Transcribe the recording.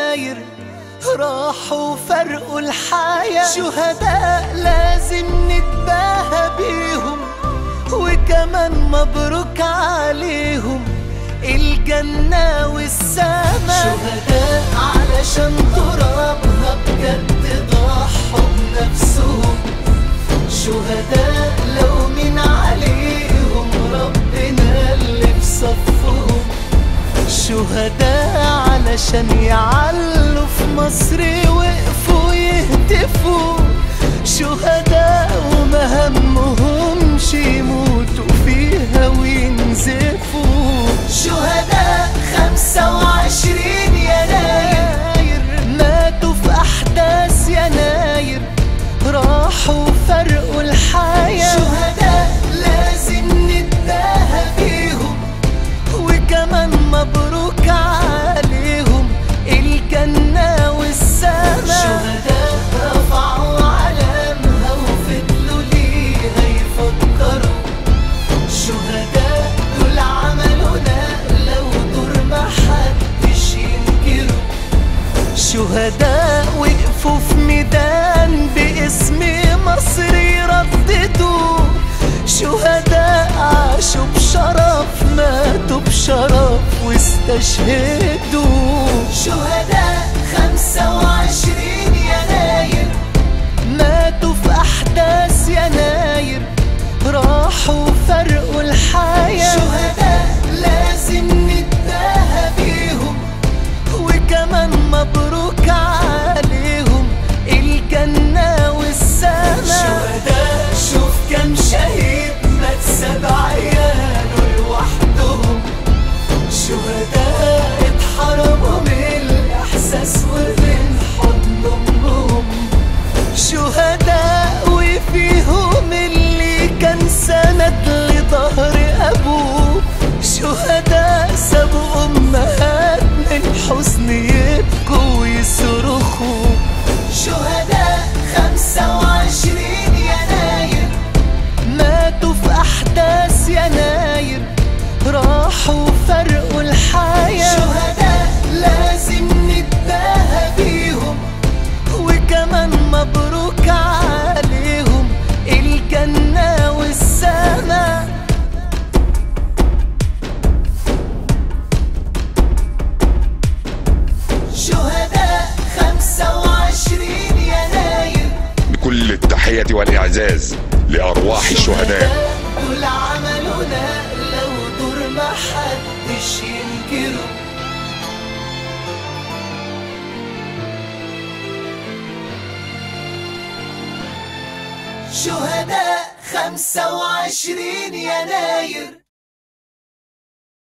يناير راحوا فرقوا الحياة. شهداء لازم نتباهى بيهم، وكمان مبروك عليهم الجنة والسما. شهداء علشان ترابها بجد ضحوا بنفسهم، شهداء لو من عليهم ربنا اللي في صفهم. شهداء علشان يعلوا في مصر وقفوا يهتفوا، شهداء وما همهمش يموتوا فيها وينزفوا. شهداء 25 يناير ماتوا في أحداث يناير راحوا فرقوا الحياة. شهداء لازم نتباهى بيهم، وكمان مبروك عليهم الجنة والسما. شهداء رفعوا علامها وفضلوا ليها يفكروا، شهداء دول عملوا نقلة ودور محدش ينكروا. شهداء وقفوا في ميدان باسم مصر يرددوا، شهداء عاشوا بشرف ماتوا بشرف واستشهدوا. شهداء 25 يناير ماتوا في أحداث يناير راحوا فرقوا الحياة. شهداء لازم نتباهى بيهم، وكمان مبروك عليهم الجنة والسما. شهداء شوف كم شهيد مات 7 عياله لوحدهم، شهداء اتحرموا من الإحساس ومن حضن أمهم. شهداء وفيهم اللي كان سند لظهر أبوه، شهداء سابوا أمهات من الحزن يبكوا ويصرخوا. شهداء 25 يناير ماتوا في أحداث يناير راحوا فرقوا الحياة. شهداء لازم نتباهى بيهم، وكمان مبروك عليهم الجنة والسما. شهداء 25 يناير بكل التحية والإعزاز لأرواح الشهداء. دول عملوا نقلة ودور محدش ينكره. شهداء 25 يناير